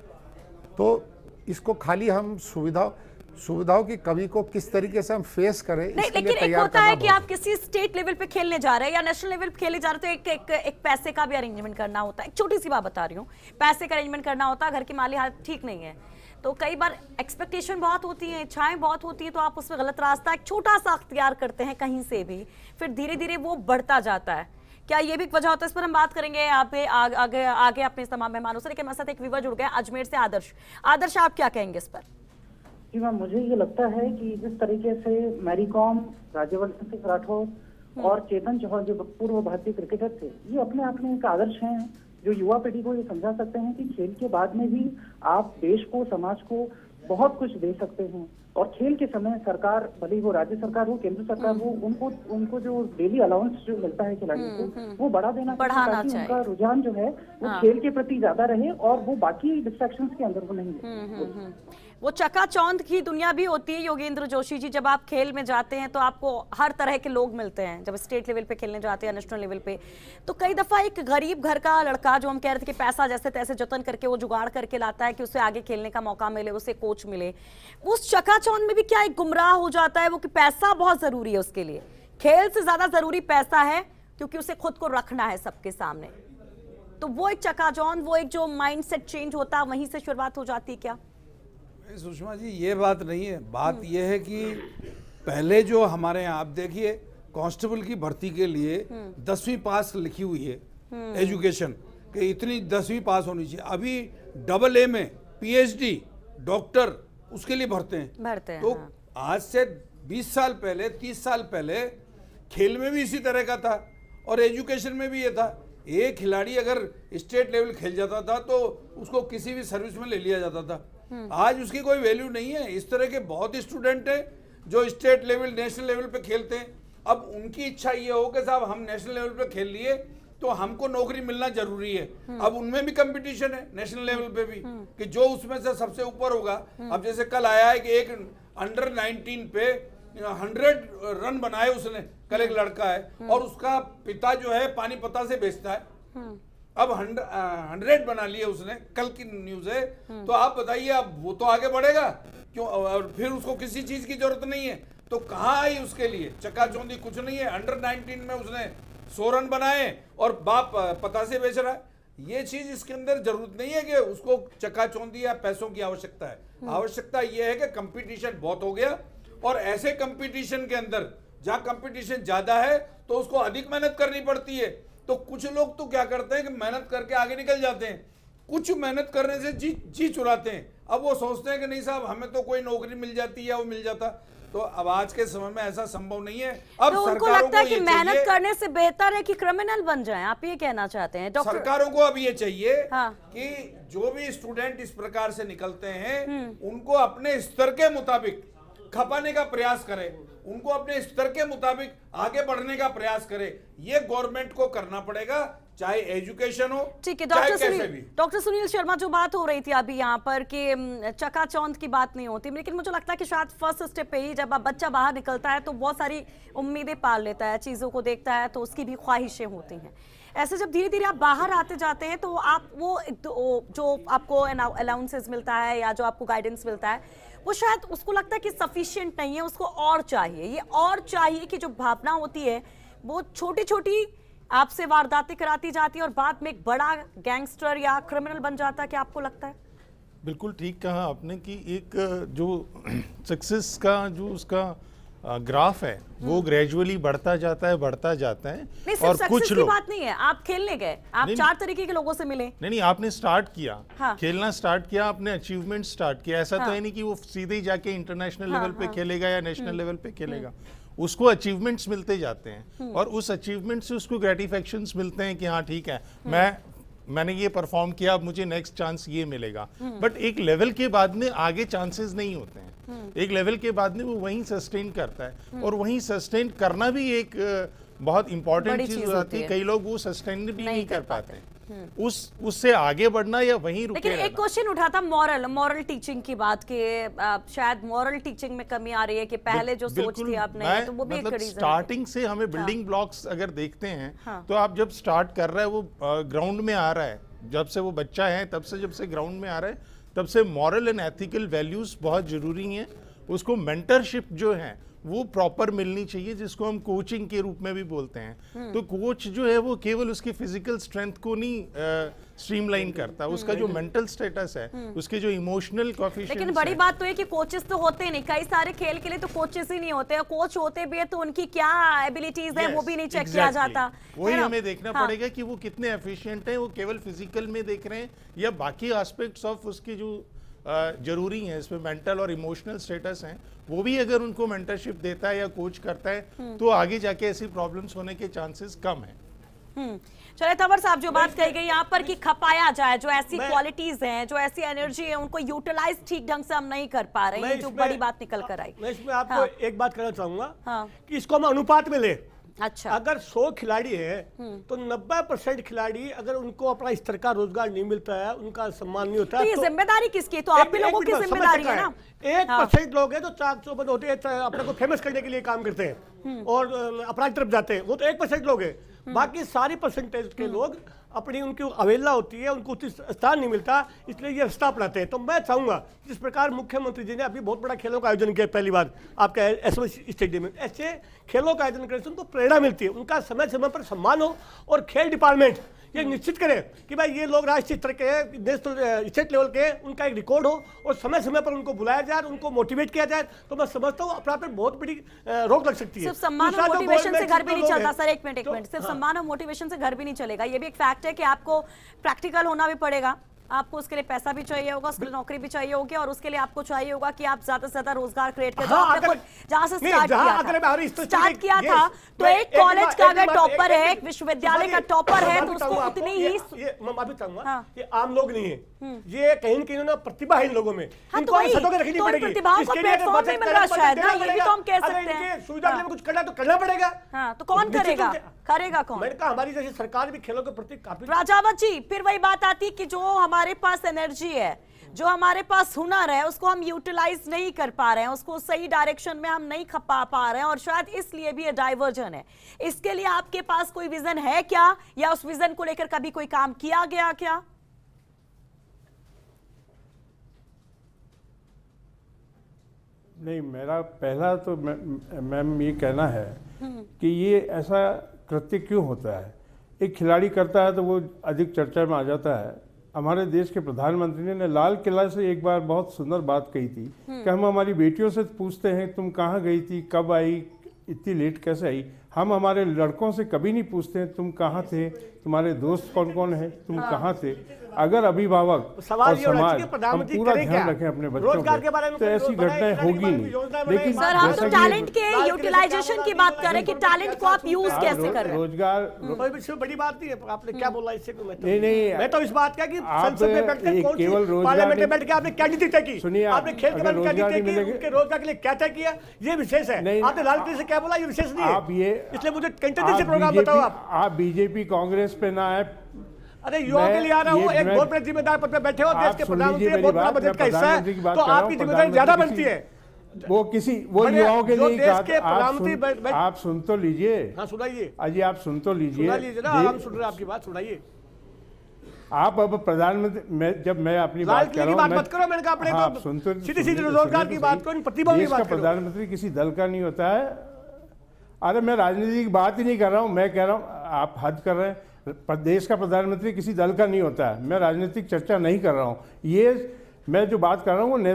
तो इसको खाली हम सुविधा सुविधाओं की कमी को किस तरीके से हम फेस करें, नहीं, इसके लेकिन लिए एक तैयार होता करना है कि बहुत आप किसी स्टेट लेवल पे खेलने जा रहे हैं या नेशनल लेवल पे खेलने जा रहे हैं तो एक, एक, एक पैसे का भी अरेंजमेंट करना होता है। एक छोटी सी बात बता रही हूँ, पैसे का अरेंजमेंट करना होता है, घर की माली हालत ठीक नहीं है तो कई बार एक्सपेक्टेशन बहुत होती है, इच्छाएं बहुत होती है, तो आप उसमें गलत रास्ता एक छोटा सा अख्तियार करते हैं कहीं से भी, फिर धीरे धीरे वो बढ़ता जाता है। क्या ये भी एक वजह होता है? इस पर हम बात करेंगे आगे आगे आगे, आगे अपने तमाम मेहमानों से। लेकिन हमारे साथ एक व्यूअर जुड़ गया अजमेर से, आदर्श। आदर्श, आप क्या कहेंगे इस पर? जी मैम, मुझे ये लगता है कि जिस तरीके से मैरी कॉम, राज्यवर्धन सिंह राठौर और चेतन चौहान जो पूर्व भारतीय क्रिकेटर थे, ये अपने आप में एक आदर्श हैं जो युवा पीढ़ी को ये समझा सकते हैं कि खेल के बाद में भी आप देश को, समाज को बहुत कुछ दे सकते हैं। और खेल के समय सरकार, भले ही वो राज्य सरकार हो, केंद्र सरकार हो, उनको उनको जो डेली अलाउंस जो मिलता है खिलाड़ियों को वो बढ़ा देना चाहिए ताकि उनका रुझान जो है वो खेल के प्रति ज्यादा रहे और वो बाकी डिस्ट्रैक्शंस के अंदर वो नहीं। वो चकाचौंध की दुनिया भी होती है योगेंद्र जोशी जी, जब आप खेल में जाते हैं तो आपको हर तरह के लोग मिलते हैं। जब स्टेट लेवल पे खेलने जाते हैं, नेशनल लेवल पे, तो कई दफा एक गरीब घर का लड़का जो हम कह रहे थे कि पैसा जैसे तैसे जतन करके वो जुगाड़ करके लाता है कि उसे आगे खेलने का मौका मिले, उसे कोच मिले, उस चकाचौंध में भी क्या एक गुमराह हो जाता है वो कि पैसा बहुत जरूरी है उसके लिए, खेल से ज्यादा जरूरी पैसा है क्योंकि उसे खुद को रखना है सबके सामने। तो वो एक चकाचौंध, वो एक जो माइंडसेट चेंज होता है, वहीं से शुरुआत हो जाती है क्या? सुषमा जी, ये बात नहीं है। बात ये है कि पहले जो हमारे यहाँ आप देखिए कांस्टेबल की भर्ती के लिए दसवीं पास लिखी हुई है एजुकेशन कि इतनी दसवीं पास होनी चाहिए। अभी डबल ए में पीएचडी डॉक्टर उसके लिए भरते हैं भरते हैं। तो हाँ। आज से बीस साल पहले, तीस साल पहले खेल में भी इसी तरह का था और एजुकेशन में भी ये था। एक खिलाड़ी अगर स्टेट लेवल खेल जाता था तो उसको किसी भी सर्विस में ले लिया जाता था। आज उसकी कोई वैल्यू नहीं है। इस तरह के बहुत स्टूडेंट हैं जो स्टेट लेवल, नेशनल लेवल पे खेलते हैं। अब उनकी इच्छा ये हो कि साहब हम नेशनल लेवल पे खेल लिए तो हमको नौकरी मिलना जरूरी है। अब उनमें भी कंपटीशन है नेशनल लेवल पे भी कि जो उसमें से सबसे ऊपर होगा। अब जैसे कल आया है कि एक अंडर नाइनटीन पे हंड्रेड रन बनाए उसने, कल एक लड़का है और उसका पिता जो है पानीपता से बेचता है। अब हंड्रेड बना लिए उसने, कल की न्यूज है। तो आप बताइए, अब वो तो आगे बढ़ेगा क्यों? और फिर उसको किसी चीज की जरूरत नहीं है तो कहाँ आई उसके लिए चकाचौंधी? कुछ नहीं है। अंडर नाइनटीन में उसने सौ रन बनाए और बाप पता से बेच रहा है। ये चीज इसके अंदर जरूरत नहीं है कि उसको चकाचौंधी या पैसों की आवश्यकता है। आवश्यकता यह है कि कंपटीशन बहुत हो गया और ऐसे कंपटीशन के अंदर जहाँ कंपटीशन ज्यादा है तो उसको अधिक मेहनत करनी पड़ती है। तो कुछ लोग तो क्या करते हैं कि मेहनत करके आगे निकल जाते हैं, कुछ मेहनत करने से जी जी चुराते हैं। अब वो सोचते हैं कि नहीं साहब हमें तो कोई नौकरी मिल जाती है, वो मिल जाता। तो अब आज के समय में ऐसा संभव नहीं है। अब तो उनको लगता है कि मेहनत करने से बेहतर है कि क्रिमिनल बन जाएं, आप ये कहना चाहते हैं? डॉक्टर, सरकारों को अब ये चाहिए हाँ। कि जो भी स्टूडेंट इस प्रकार से निकलते हैं उनको अपने स्तर के मुताबिक खपाने का प्रयास करें, उनको अपने स्तर के मुताबिक आगे बढ़ने का प्रयास करें। ये गवर्नमेंट को करना पड़ेगा, चाहे एजुकेशन हो, ठीक है। चाहे डॉक्टर कैसे सुनील भी। डॉक्टर सुनील शर्मा, जो बात हो रही थी अभी यहाँ पर कि चकाचौंध की बात नहीं होती, लेकिन मुझे लगता है कि शायद फर्स्ट स्टेप पे ही जब बच्चा बाहर निकलता है तो बहुत सारी उम्मीदें पाल लेता है, चीज़ों को देखता है तो उसकी भी ख्वाहिशें होती हैं। ऐसे जब धीरे धीरे आप बाहर आते जाते हैं तो आप वो जो आपको अलाउंसेस मिलता है या जो आपको गाइडेंस मिलता है वो शायद उसको लगता है कि सफिशिएंट नहीं है, उसको और चाहिए। ये और चाहिए कि जो भावना होती है वो छोटी छोटी आपसे वारदातें कराती जाती है और बाद में एक बड़ा गैंगस्टर या क्रिमिनल बन जाता है। क्या आपको लगता है? बिल्कुल ठीक कहा आपने कि एक जो सक्सेस का जो उसका ग्राफ है वो ग्रेजुअली बढ़ता जाता है बढ़ता जाता है। नहीं, और सिर्फ कुछ सक्सेस की लोग बात नहीं है, आप खेलने गए, आप नहीं, चार तरीके के लोगों से मिले। नहीं नहीं आपने स्टार्ट किया, हाँ। खेलना स्टार्ट किया, आपने अचीवमेंट स्टार्ट किया। ऐसा हाँ। तो है नहीं कि वो सीधे ही जाके इंटरनेशनल हाँ, लेवल पे हाँ। खेलेगा या नेशनल लेवल पे खेलेगा। उसको अचीवमेंट्स मिलते जाते हैं और उस अचीवमेंट से उसको ग्रेटिफिकेशंस मिलते हैं कि हाँ ठीक है, मैं मैंने ये परफॉर्म किया, अब मुझे नेक्स्ट चांस ये मिलेगा। बट एक लेवल के बाद में आगे चांसेस नहीं होते हैं। एक लेवल के बाद में वो वहीं सस्टेन करता है और वहीं सस्टेन करना भी एक अ, बहुत इंपॉर्टेंट चीज हो जाती है। कई लोग वो सस्टेन भी नहीं कर पाते, उस उससे आगे बढ़ना या वहीं रुके लेकिन एक क्वेश्चन उठा था मॉरल मॉरल टीचिंग की बात के, शायद मॉरल टीचिंग में कमी आ रही है कि पहले जो सोच थी आपने, तो वो भी मतलब एक रीजन स्टार्टिंग से हमें बिल्डिंग ब्लॉक्स अगर देखते हैं हाँ। तो आप जब स्टार्ट कर रहा है वो ग्राउंड में आ रहा है, जब से वो बच्चा है तब से जब से ग्राउंड में आ रहा है तब से मॉरल एंड एथिकल वैल्यूज बहुत जरूरी हैं। उसको मेंटरशिप जो है वो प्रॉपर मिलनी चाहिए, जिसको हम कोचिंग के रूप में भी बोलते हैं। तो कोच जो है वो केवल उसकी फिजिकल स्ट्रेंथ को नहीं स्ट्रीमलाइन करता, उसका जो मेंटल स्टेटस है, उसके जो इमोशनल कोएफिशिएंट्स। लेकिन बड़ी बात तो है कि कोचेस तो होते नहीं, कई सारे खेल के लिए तो कोचेस ही नहीं होते, कोच होते भी है तो उनकी क्या एबिलिटीज है वो भी नहीं चेक किया जाता। वही हमें देखना पड़ेगा कि वो कितने एफिशिएंट हैं, वो केवल फिजिकल में देख रहे हैं या बाकी एस्पेक्ट्स ऑफ उसकी जो जरूरी है, इसमें मेंटल और इमोशनल स्टेटस हैं, वो भी अगर उनको मेंटरशिप देता है या कोच करता है तो आगे जाके ऐसी प्रॉब्लम्स होने के चांसेस कम है। चले तंवर साहब, जो बात कही गई यहाँ पर कि खपाया जाए, जो ऐसी क्वालिटीज हैं, जो ऐसी एनर्जी है, उनको यूटिलाइज ठीक ढंग से हम नहीं कर पा रहे हैं, जो बड़ी बात निकल कर आई। मैं इसमें आपको एक बात कहना चाहूंगा हाँ। कि इसको हम अनुपात में ले। अच्छा, अगर सौ खिलाड़ी है तो नब्बे परसेंट खिलाड़ी अगर उनको अपना स्तर का रोजगार नहीं मिलता है, उनका सम्मान नहीं होता तो है, ये तो जिम्मेदारी किसकी है? तो आप भी लोगों की जिम्मेदारी है ना। एक परसेंट लोग हैं जो चार सौ बंद होते हैं, अपने को फेमस करने के लिए काम करते हैं और अपराध तरफ जाते हैं, वो तो एक परसेंट लोग हैं। बाकी सारी परसेंटेज के लोग अपनी उनकी अवहेलना होती है, उनको उचित स्थान नहीं मिलता, इसलिए ये रास्ता अपनाते हैं। तो मैं चाहूंगा जिस प्रकार मुख्यमंत्री जी ने अभी बहुत बड़ा खेलों का आयोजन किया पहली बार आपका एसओ स्टेडियम में, ऐसे खेलों का आयोजन करने से उनको प्रेरणा मिलती है, उनका समय समय पर सम्मान हो और खेल डिपार्टमेंट ये निश्चित करें कि भाई ये लोग राष्ट्रीय स्तर के हैं, नेशनल स्टेट लेवल के, उनका एक रिकॉर्ड हो और समय समय पर उनको बुलाया जाए, उनको मोटिवेट किया जाए, तो मैं समझता हूँ अपराध पर बहुत बड़ी रोक लग सकती है। सिर्फ सम्मान और मोटिवेशन से घर भी नहीं चलता सर, एक मिनट एक मिनट सिर्फ सम्मान और मोटिवेशन से घर भी नहीं चलेगा, ये भी एक फैक्ट है कि आपको प्रैक्टिकल होना भी पड़ेगा, आपको उसके लिए पैसा भी चाहिए होगा, उसके लिए नौकरी भी चाहिए होगी और उसके लिए आपको चाहिए होगा कि आप ज्यादा से ज्यादा रोजगार क्रिएट करें। हाँ, आपने खुद जहां से स्टार्ट किया था, स्टार्ट किया था तो मैं- एक एक कॉलेज बात- का एक अगर बात- टॉपर एक- है, एक- एक विश्वविद्यालय का टॉपर है, तो उसको उतनी ही ये मैं माफी चाहूंगा, हाँ। ये आम लोग नहीं है, ये कहीं न कहीं ना प्रतिभा है इन लोगों में, हाँ, इनको तो वही, सदों के रखनी तो उन पड़ेगी। प्रतिभाओं को इसके लिए अगर प्लेटफॉर्म बचत नहीं मिल करना रहा पड़ेगा, शायद, देना हाँ, ये भी पड़ेगा। तो हम कह अगर सकते इनके हैं। सुविधा के लिए हाँ। कुछ करना तो करना पड़ेगा। हाँ, तो कौन निश्चित करेगा? रूप से- करेगा कौन? मैंने कहा हमारी जैसी सरकार भी खेलों के प्रति काफी राजावत जी, फिर वही बात आती कि जो हमारे पास एनर्जी है, जो हमारे पास हुनर है, उसको हम यूटिलाइज नहीं कर पा रहे हैं, उसको सही डायरेक्शन में हम नहीं खपा पा रहे हैं और शायद इसलिए भी ये डाइवर्जन है। इसके लिए आपके पास कोई विजन है क्या, या उस विजन को लेकर कभी कोई काम किया गया क्या? नहीं, मेरा पहला तो मैम ये कहना है कि ये ऐसा कृत्य क्यों होता है। एक खिलाड़ी करता है तो वो अधिक चर्चा में आ जाता है। हमारे देश के प्रधानमंत्री ने लाल किला से एक बार बहुत सुंदर बात कही थी कि हम हमारी बेटियों से पूछते हैं तुम कहाँ गई थी, कब आई, इतनी लेट कैसे आई। हम हमारे लड़कों से कभी नहीं पूछते हैं तुम कहाँ थे, तुम्हारे दोस्त कौन कौन है, तुम कहाँ थे। अगर अभिभावक सवाल और ये होना समाज चाहिए कि हम प्रधानमंत्री पूरा करें ध्यान क्या? रखें अपने बच्चों रोजगार के बारे में तो कोई ऐसी बनाए, घटनाएं खिलाड़ी होगी के बारे में नहीं। योजना बनाए। लेकिन सर, हम जैसा तो कि टैलेंट के लाल किले से यूटिलाइजेशन क्या की बोला बात कर रहे हैं कि आपने? टैलेंट को आप यूज आप कैसे रो- कर रहे हैं। रोजगार कोई इसमें बड़ी बात नहीं है, आपने क्या बोला इससे कोई मतलब नहीं, नहीं, मैं तो इस बात का कि आप संसद में बैठकर एक कौन सी केवल रोजगार पार्लियामेंट में नहीं- बैठ के आपने क्या नीति तय की, सुनिए आप, आपने खेल के अगर बारे में क्या रोजगार नीति नहीं की, मिलेगा- उनके रोजगार के लिए क्या तय किया, ये विशेष है। नहीं, आपने लाल आप- किले से क्या बोला, ये विशेष नहीं आप ये है, इसलिए मुझे कंटेंट से आप प्रोग्राम बीजेपी बताओ आप। आप बीजेपी कांग्रेस पे ना आए। अरे युवाओं के लिए आ रहा हूँ, ये एक मैं- बहुत बड़े जिम्मेदार पद पे बैठे हो, देश आप के सुन प्रधानमंत्री लीजिए हैं, बहुत मेरी बड़ा बात, बजट का मैं हिस्सा प्रधानमंत्री की है, बात तो कर रहा हूं, आपकी जिम्मेदारी ज्यादा प्रधानमंत्री बनती है। वो किसी वो मैंने युवाओं के जो लिए देश कहा के था, आप प्रधानमंत्री सुन, बैठ- बैठ- आप सुन तो लीजिए। हाँ सुनाइए, अजी आप सुन तो लीजिए। सुना लीजिए ना, दे- हम सुन रहे हैं आपकी बात, सुनाइए। आप अब प्रधानमंत्री, मैं जब मैं अपनी लाल बात किले कर की रहा बात हूं, मत करो, मैंने कहा अपने हाँ, आप तो सुन तो सीधी सीधी सुनिए तो रोजगार सुनिए की तो बात सही। करो, इन प्रतिभाओं की देश बात का करो। प्रधानमंत्री किसी दल का नहीं होता है। अरे मैं राजनीति की बात ही नहीं कर रहा हूँ, मैं कह रहा हूँ आप हद कर रहे हैं। देश का प्रधानमंत्री किसी दल का नहीं होता है। मैं राजनीतिक चर्चा नहीं कर रहा हूँ। ये मैं जो बात कर रहा हूँ वो नैतिक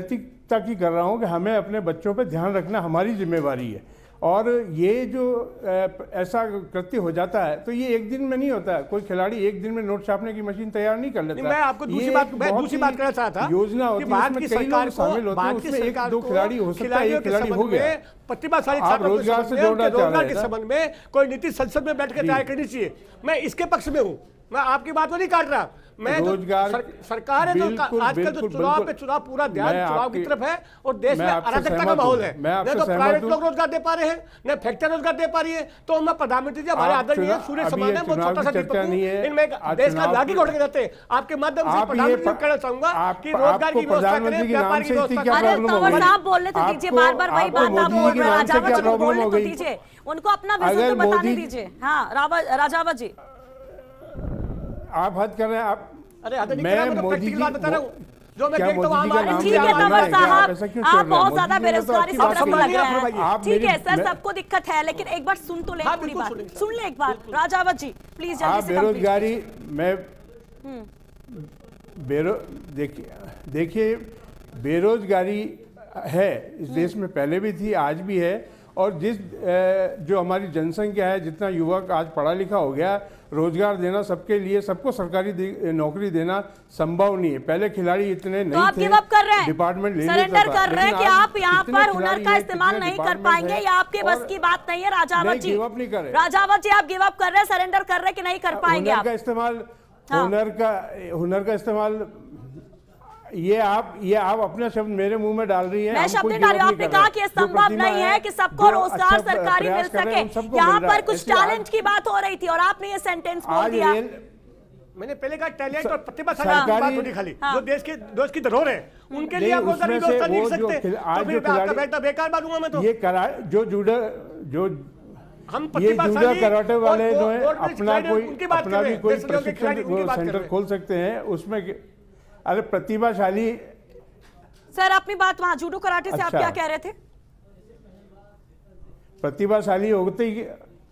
प्राथमिकता की कर रहा हूँ कि हमें अपने बच्चों पे ध्यान रखना हमारी जिम्मेवारी है। और ये जो ऐसा कृत्य हो जाता है तो ये एक दिन में नहीं होता है। कोई खिलाड़ी एक दिन में नोट छापने की मशीन तैयार नहीं कर लेता। मैं आपको दूसरी बात मैं दूसरी बात करना चाहता था। योजना होती है, उसमें कई लोग शामिल होते हैं, उसमें एक दो खिलाड़ी हो सकता है, एक खिलाड़ी हो गया। प्रतिभाशाली आप रोजगार से जोड़ना चाह रहे हैं के संबंध में कोई नीति संसद में बैठ कर तैयार करनी चाहिए। मैं इसके पक्ष में हूँ, मैं आपकी बात को नहीं काट रहा। मैं रोजगार सर, सरकार है तो आजकल तो चुनाव पे चुनाव पूरा ध्यान चुनाव की तरफ है और देश में अराजकता का माहौल है। न तो प्राइवेट लोग रोजगार दे पा रहे हैं, न फैक्ट्री रोजगार दे पा रही है। तो मैं प्रधानमंत्री जी हमारे आदरणीय सूर्य समान है, वो छोटा सा दीपक हूं, इनमें देश का लागी घोट के जाते हैं। आपके माध्यम से प्रधानमंत्री जी कहना चाहूंगा कि रोजगार की व्यवस्था करें, व्यापार की व्यवस्था करें। तंवर साहब बोलने तो दीजिए, बार बार वही बात आप बोल रहे हैं। राजावत जी को बोलने तो दीजिए, उनको अपना विजन तो बताने दीजिए। हाँ राजावत जी, आप हद कर रहे हैं। आप अरे मैं मोदी जी बात बता रहा हूं जो मैं देखता हूं। ठीक है तंवर साहब, आप बहुत ज्यादा बेरोजगारी से त्रस्त लग रहे हैं। ठीक है सर, सबको दिक्कत है, लेकिन एक बार सुन तो ले पूरी बात, सुन ले एक बार। राजावत जी प्लीज जल्दी से। बेरोजगारी मैं बेरो देखिए देखिए बेरोजगारी है इस देश में, पहले भी थी, आज भी है। और जिस जो हमारी जनसंख्या है, जितना युवक आज पढ़ा लिखा हो गया, रोजगार देना सबके लिए, सबको सरकारी दे, नौकरी देना संभव नहीं है। पहले खिलाड़ी इतने नहीं तो आप थे, गिव अप कर रहे हैं, डिपार्टमेंट ले सरेंडर कर रहे हैं कि आप यहाँ पर हुनर का इस्तेमाल नहीं कर पाएंगे, या आपके बस की बात नहीं है। राजावत जी, गिव अप नहीं कर रहे। राजावत जी आप गिव अप कर रहे हैं, सरेंडर कर रहे हैं कि नहीं कर पाएंगे आप? हुनर का इस्तेमाल, हुनर का हुनर का इस्तेमाल ये आप ये आप अपना शब्द मेरे मुंह में डाल रही हैं। मैं शब्द नहीं डाल रही हूं, आपने कहा कि ये संभव नहीं है कि सबको रोजगार सरकारी मिल सके। यहाँ पर कुछ टैलेंट की बात हो रही थी और आपने ये सेंटेंस बोल दिया। मैंने पहले कहा टैलेंट और प्रतिभाशाली की बात होनी खाली, जो देश के देश की धरोहर है उनके लिए आप रोजगार की व्यवस्था नहीं कर सकते, तो फिर आपका बेटा बेकार मानूंगा मैं। तो ये करा जो जुड़ा जो हम ये जुड़ा कराटे वाले जो है अपना कोई अपना भी कोई प्रशिक्षण सेंटर खोल सकते हैं उसमें। अरे प्रतिभाशाली सर, अपनी बात वहां जूडो कराटे से अच्छा, आप क्या कह रहे थे? प्रतिभाशाली होते ही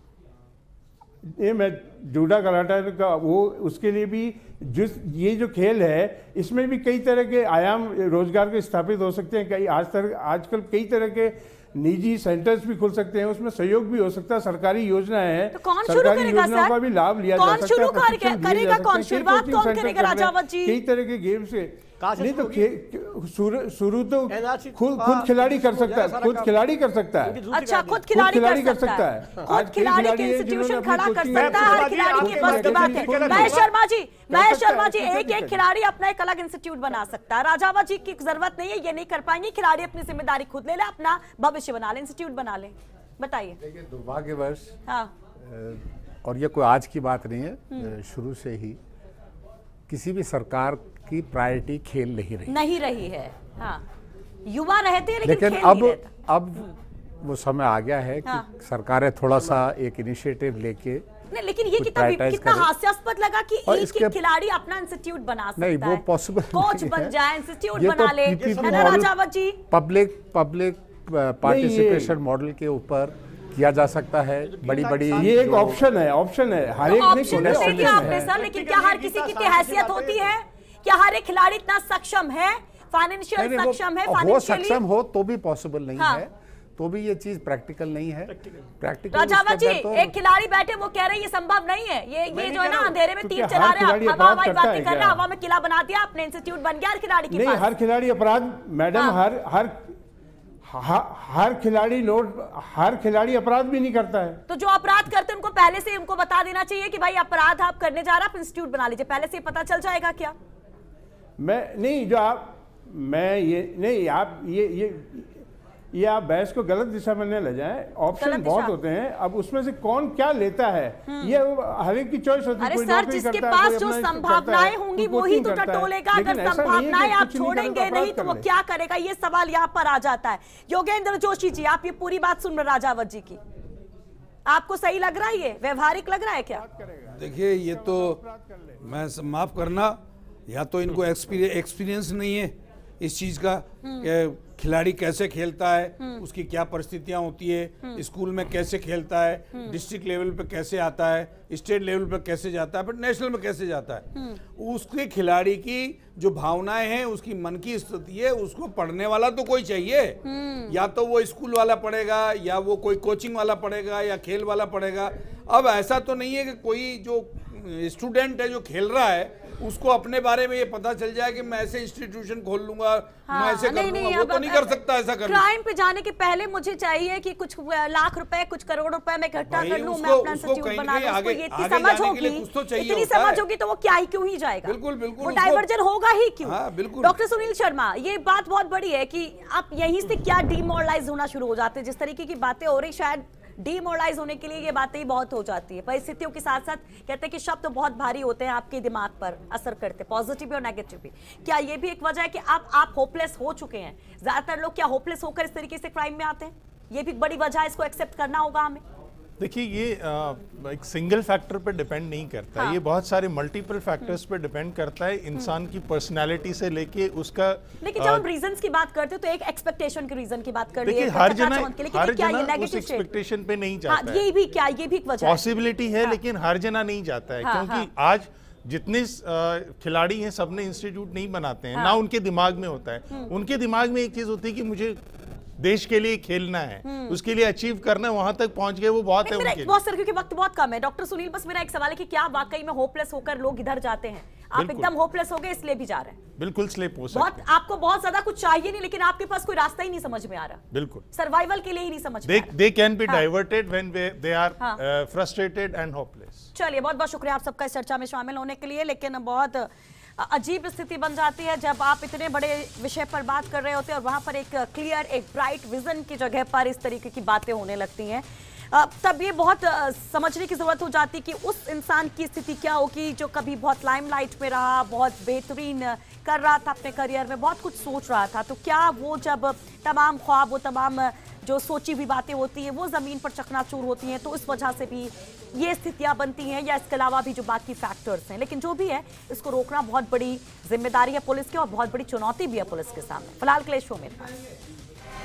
ये मैं जूडो कराटे का वो उसके लिए भी जिस ये जो खेल है इसमें भी कई तरह के आयाम रोजगार के स्थापित हो सकते हैं। कई आज तक आजकल कई तरह के निजी सेंटर्स भी खुल सकते हैं, उसमें सहयोग भी हो सकता है, सरकारी योजनाएं हैं, तो कौन शुरू सरकारी करेगा योजनाओं का भी लाभ लिया जा सकता है। कौन शुरू करेगा? कौन शुरुआत कौन करेगा? राजावत जी, कई तरह के गेम से नहीं तो शुरू तो खुद खुद खिलाड़ी कर सकता है, खुद खिलाड़ी कर सकता है। अच्छा, खुद खिलाड़ी कर सकता है, खुद खिलाड़ी के इंस्टीट्यूशन खड़ा कर सकता है, हर खिलाड़ी की बस की बात है। महेश शर्मा जी, महेश शर्मा जी, एक एक खिलाड़ी अपना एक अलग इंस्टीट्यूट बना सकता है। राजावत जी की जरूरत नहीं है, ये नहीं कर पाएंगे। खिलाड़ी अपनी जिम्मेदारी खुद ले ले, अपना भविष्य बना ले, इंस्टीट्यूट बना ले। बताइए। देखिए दुर्भाग्यवश, हाँ, और ये कोई आज की बात नहीं है, शुरू से ही किसी भी सरकार की प्रायोरिटी खेल नहीं रही नहीं रही है। हाँ, युवा रहते हैं लेकिन, लेकिन खेल अब नहीं रहता। अब वो समय आ गया है कि हाँ। सरकारें थोड़ा सा एक इनिशिएटिव लेके नहीं, लेकिन ये कितना कितना हास्यास्पद लगा कि एक एक खिलाड़ी अपना इंस्टीट्यूट बना सकता है। नहीं, वो पॉसिबल कोच बन जाए, इंस्टीट्यूट बना ले, है ना Rajawat ji? Public public participation model के ऊपर किया जा सकता है। बड़ी बड़ी ये एक ऑप्शन है, ऑप्शन है, हर एक ऑप्शन नहीं आपने सर, लेकिन क्या हर किसी की हैसियत होती है? क्या हर एक खिलाड़ी इतना सक्षम है, फाइनेंशियल सक्षम है? वो सक्षम हो तो भी पॉसिबल नहीं है, तो भी ये चीज प्रैक्टिकल नहीं है। प्रैक्टिकल राजावत जी, एक खिलाड़ी बैठे वो कह रहे हैं ये संभव नहीं है, ये ये जो है ना अंधेरे में तीर चला रहे हैं, हवा हवाई बातें कर रहे हैं, हवा में किला बना दिया आपने, इंस्टीट्यूट बन गया हर खिलाड़ी के पास। नहीं, हर खिलाड़ी अपराध मैडम, हर हर हर खिलाड़ी नोट हर खिलाड़ी अपराध भी नहीं करता है। तो जो अपराध करते हैं उनको पहले से उनको बता देना चाहिए कि भाई अपराध आप करने जा रहे हैं, आप इंस्टीट्यूट बना लीजिए, पहले से पता चल जाएगा क्या? मैं नहीं, जो आप मैं ये नहीं आप ये ये ये आप बहस को गलत दिशा में न ले जाएं। ऑप्शन बहुत होते हैं, अब उसमें से कौन क्या लेता है ये हर एक की चॉइस होती है। अरे सर, जिसके पास जो संभावनाएं होंगी वही तो टटोलेगा। अगर संभावनाएं आप छोड़ेंगे नहीं तो वो क्या करेगा? ये सवाल यहाँ पर आ जाता है। योगेंद्र जोशी जी, आप ये पूरी बात सुन रहे राजावत जी की, आपको सही लग रहा है? ये व्यवहारिक लग रहा है क्या? देखिए, ये तो मैं माफ करना, या तो इनको एक्सपीरियंस नहीं है इस चीज का, खिलाड़ी कैसे खेलता है, उसकी क्या परिस्थितियां होती है, स्कूल में कैसे खेलता है, डिस्ट्रिक्ट लेवल पे कैसे आता है, स्टेट लेवल पे कैसे जाता है, फिर नेशनल में कैसे जाता है, उसके खिलाड़ी की जो भावनाएं हैं, उसकी मन की स्थिति है, उसको पढ़ने वाला तो कोई चाहिए। या तो वो स्कूल वाला पढ़ेगा, या वो कोई कोचिंग वाला पढ़ेगा, या खेल वाला पढ़ेगा। अब ऐसा तो नहीं है कि कोई जो स्टूडेंट है जो खेल रहा है उसको अपने बारे में ये पता चल जाए कि मैं ऐसे इंस्टीट्यूशन खोल लूंगा, हाँ, मैं ऐसे कर नहीं, लूंगा, नहीं, वो अब- तो नहीं अब- कर सकता ऐसा करना। क्राइम पे जाने के पहले मुझे चाहिए कि कुछ लाख रुपए, कुछ करोड़ रुपए मैं इकट्ठा भाई, कर लूं, मैं उसको- अपना उसको इंस्टीट्यूट कहीं बना ना दूं, कहीं उसको आगे- ये इतनी आगे समझ जाने के लिए होगी, कुछ तो चाहिए इतनी होता समझ है। होगी तो वो क्या ही क्यों ही जाएगा। बिल्कुल, बिल्कुल, वो उसको- डाइवर्जन होगा ही क्यों। हाँ, बिल्कुल। डॉक्टर सुनील शर्मा, ये बात बहुत बड़ी है कि आप यहीं से क्या डिमोरलाइज होना शुरू हो जाते हैं। जिस तरीके की बातें हो रही, शायद डिमोरलाइज होने के लिए ये बातें ही बहुत हो जाती है। परिस्थितियों के साथ साथ कहते हैं कि शब्द तो बहुत भारी होते हैं, आपके दिमाग पर असर करते, पॉजिटिव भी और नेगेटिव भी। क्या ये भी एक वजह है कि आप आप होपलेस हो चुके हैं? ज्यादातर लोग क्या होपलेस होकर इस तरीके से क्राइम में आते हैं? ये भी बड़ी वजह है, इसको एक्सेप्ट करना होगा हमें। देखिए, ये आ, एक सिंगल फैक्टर पे डिपेंड नहीं करता है। हाँ। ये बहुत सारे मल्टीपल फैक्टर्स पे डिपेंड करता है, इंसान की पर्सनालिटी से लेके उसका। लेकिन जब हम रीजंस की बात करते हैं तो एक एक्सपेक्टेशन के रीजन की बात कर रही देखिए, है, हर चकाचौंध जना के, लेकिन हर ये क्या ये जना उस नेगेटिव शेड? एक्सपेक्टेशन पे नहीं हाँ, जाता है। ये भी क्या ये भी एक वजह है। पॉसिबिलिटी है, हाँ। लेकिन हर जना नहीं जाता है, हाँ, क्योंकि हाँ। आज जितने अ, खिलाड़ी हैं सबने इंस्टीट्यूट नहीं बनाते हैं, हाँ। ना उनके दिमाग में होता है। उनके दिमाग में एक चीज होती है कि मुझे देश के लिए खेलना है, उसके लिए अचीव करना है, वहां तक पहुंच गए वो बहुत है मेरा उनके लिए। बहुत सर, क्योंकि वक्त बहुत कम है। डॉक्टर सुनील, बस मेरा एक सवाल है कि क्या वाकई में होपलेस होकर लोग इधर जाते हैं? आप बिल्कुल। एकदम होपलेस हो गए इसलिए भी जा रहे हैं? बिल्कुल स्लिप हो सकते बहुत हैं। आपको बहुत ज्यादा कुछ चाहिए नहीं, लेकिन आपके पास कोई रास्ता ही नहीं समझ में आ रहा, बिल्कुल। सर्वाइवल के लिए ही नहीं समझ में they आ रहा। they can be हाँ। diverted when they they are हाँ। uh, frustrated and hopeless। चलिए, बहुत बहुत शुक्रिया आप सबका इस चर्चा में शामिल होने के लिए। लेकिन बहुत अजीब स्थिति बन जाती है जब आप इतने बड़े विषय पर बात कर रहे होते हैं और वहां पर एक क्लियर, एक ब्राइट विजन की जगह पर इस तरीके की बातें होने लगती हैं। अ, तब ये बहुत अ, समझने की जरूरत हो जाती है कि उस इंसान की स्थिति क्या होगी जो कभी बहुत लाइमलाइट में रहा, बहुत बेहतरीन कर रहा था अपने करियर में, बहुत कुछ सोच रहा था, तो क्या वो जब तमाम ख्वाब, वो तमाम जो सोची हुई बातें होती हैं वो ज़मीन पर चकनाचूर होती हैं, तो इस वजह से भी ये स्थितियां बनती हैं, या इसके अलावा भी जो बाकी फैक्टर्स हैं। लेकिन जो भी है, इसको रोकना बहुत बड़ी जिम्मेदारी है पुलिस की और बहुत बड़ी चुनौती भी है पुलिस के सामने। फिलहाल के लिए शो में था।